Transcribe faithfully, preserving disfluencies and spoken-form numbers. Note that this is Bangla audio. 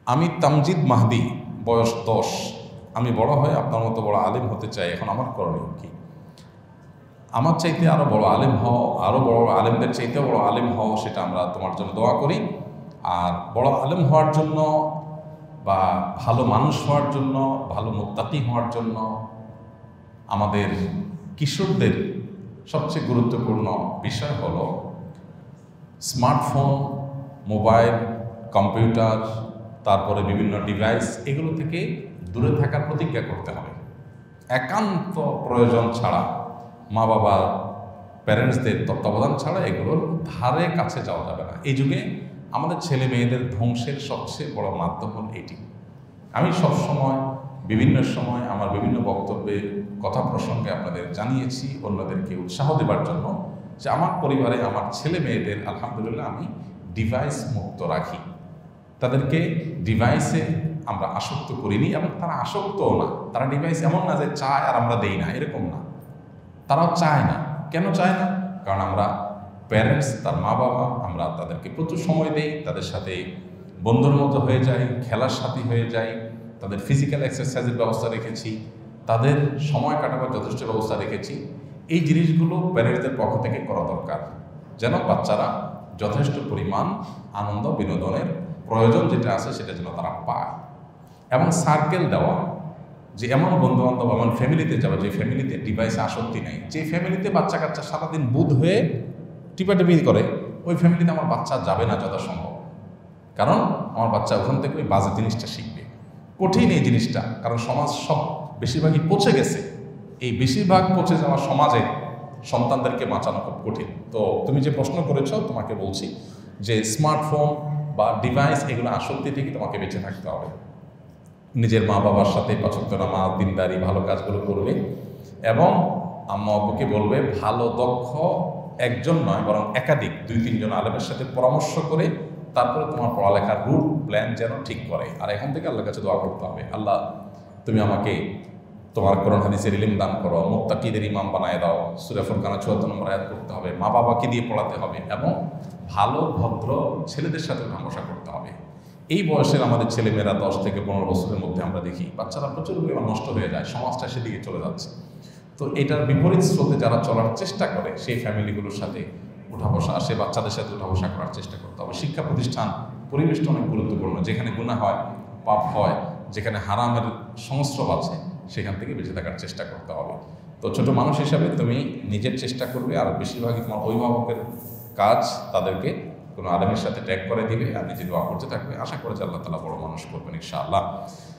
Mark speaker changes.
Speaker 1: আমি তামজিদ মাহদি, বয়স দশ। আমি বড় হয়ে আপনার মতো বড় আলেম হতে চাই, এখন আমার করণীয় কি? আমার চাইতে আরও বড় আলেম হও, আরও বড় আলেমদের চাইতে বড় আলেম হও, সেটা আমরা তোমার জন্য দোয়া করি। আর বড় আলেম হওয়ার জন্য বা ভালো মানুষ হওয়ার জন্য, ভালো মুত্তাকি হওয়ার জন্য আমাদের কিশোরদের সবচেয়ে গুরুত্বপূর্ণ বিষয় হলো স্মার্টফোন, মোবাইল, কম্পিউটার, তারপরে বিভিন্ন ডিভাইস, এগুলো থেকে দূরে থাকার প্রতিজ্ঞা করতে হবে। একান্ত প্রয়োজন ছাড়া, মা বাবা প্যারেন্টসদের তত্ত্বাবধান ছাড়া এগুলোর ধারে কাছে যাওয়া যাবে না। এই যুগে আমাদের ছেলে মেয়েদের ধ্বংসের সবচেয়ে বড় মাধ্যম হল এটি। আমি সবসময় বিভিন্ন সময় আমার বিভিন্ন বক্তব্যে কথা প্রসঙ্গে আপনাদের জানিয়েছি, অন্যদেরকে উৎসাহ দেবার জন্য, যে আমার পরিবারে আমার ছেলে মেয়েদের আলহামদুলিল্লাহ আমি ডিভাইস মুক্ত রাখি। তাদেরকে ডিভাইসে আমরা আসক্ত করিনি এবং তারা আসক্তও না। তারা ডিভাইস এমন না যে চায় আর আমরা দেই না, এরকম না। তারাও চায় না। কেন চায় না? কারণ আমরা প্যারেন্টস, তার মা বাবা, আমরা তাদেরকে প্রচুর সময় দেই, তাদের সাথে বন্ধুর মতো হয়ে যাই, খেলার সাথী হয়ে যাই, তাদের ফিজিক্যাল এক্সারসাইজের ব্যবস্থা রেখেছি, তাদের সময় কাটাবার যথেষ্ট ব্যবস্থা রেখেছি। এই জিনিসগুলো প্যারেন্টসদের পক্ষ থেকে করা দরকার, যেন বাচ্চারা যথেষ্ট পরিমাণ আনন্দ বিনোদনের প্রয়োজন যেটা আছে সেটা যেন তারা পায়। এবং সার্কেল দেওয়া, যে এমন বন্ধুবান্ধব, এমন ফ্যামিলিতে যাবে যে ফ্যামিলিতে ডিভাইসে আসক্তি নেই। যে ফ্যামিলিতে বাচ্চা কাচ্চা সারাদিন বুধ হয়ে টিপাটিপি করে, ওই ফ্যামিলিতে আমার বাচ্চা যাবে না যথাসম্ভব। কারণ আমার বাচ্চা ওখান থেকে ওই বাজে জিনিসটা শিখবে। কঠিন এই জিনিসটা, কারণ সমাজ সব বেশিরভাগই পচে গেছে। এই বেশিরভাগ পচে যাওয়া সমাজে সন্তানদেরকে বাঁচানো খুব কঠিন। তো তুমি যে প্রশ্ন করেছো, তোমাকে বলছি যে স্মার্টফোন বা ডিভাইস, এগুলো আসক্তি থেকে তোমাকে বেঁচে থাকতে হবে। নিজের মা বাবার সাথে পাঁচ নামাজ, দিনদারি, ভালো কাজগুলো করবে এবং আম্মা আব্বুকে বলবে ভালো দক্ষ একজন নয় বরং একাধিক দুই তিনজন আলেমের সাথে পরামর্শ করে তারপরে তোমার পড়ালেখার রুট প্ল্যান যেন ঠিক করে। আর এখান থেকে আল্লাহর কাছে দোয়া করতে হবে, আল্লাহ তুমি আমাকে তোমার কোরআন হাদিসের ইলম দান করো, মুত্তাকিদের ইমাম বানায় দাও। সূরা ফুরকানের চুয়াত্তর নম্বর আয়াত পড়তে হবে, মা বাবাকে দিয়ে পড়াতে হবে এবং ভালো ভদ্র ছেলেদের সাথে ভাষা করতে হবে। এই বয়সের আমাদের ছেলেমেয়েরা দশ থেকে পনেরো বছরের মধ্যে আমরা দেখি বাচ্চারা প্রচুর পরিমাণ নষ্ট হয়ে যায়, সমাজটা সেদিকে চলে যাচ্ছে। তো এটার বিপরীত স্রোতে যারা চলার চেষ্টা করে সেই ফ্যামিলিগুলোর সাথে উঠা বসা, সে বাচ্চাদের সাথে উঠা বসা করার চেষ্টা করতে হবে। শিক্ষা প্রতিষ্ঠান, পরিবেশটা অনেক গুরুত্বপূর্ণ। যেখানে গুনাহ হয়, পাপ হয়, যেখানে হারামের সংস্রব আছে, সেখান থেকে বেঁচে থাকার চেষ্টা করতে হবে। তো ছোট মানুষ হিসাবে তুমি নিজের চেষ্টা করবে, আর বেশিরভাগই তোমার অভিভাবকের কাজ তাদেরকে কোনো আলেমের সাথে ট্যাগ করে দিবে আর নিজে দোয়া করতে থাকবে। আশা করে যে আল্লাহ তাআলা বড় মানুষ করবেন ইনশাআল্লাহ।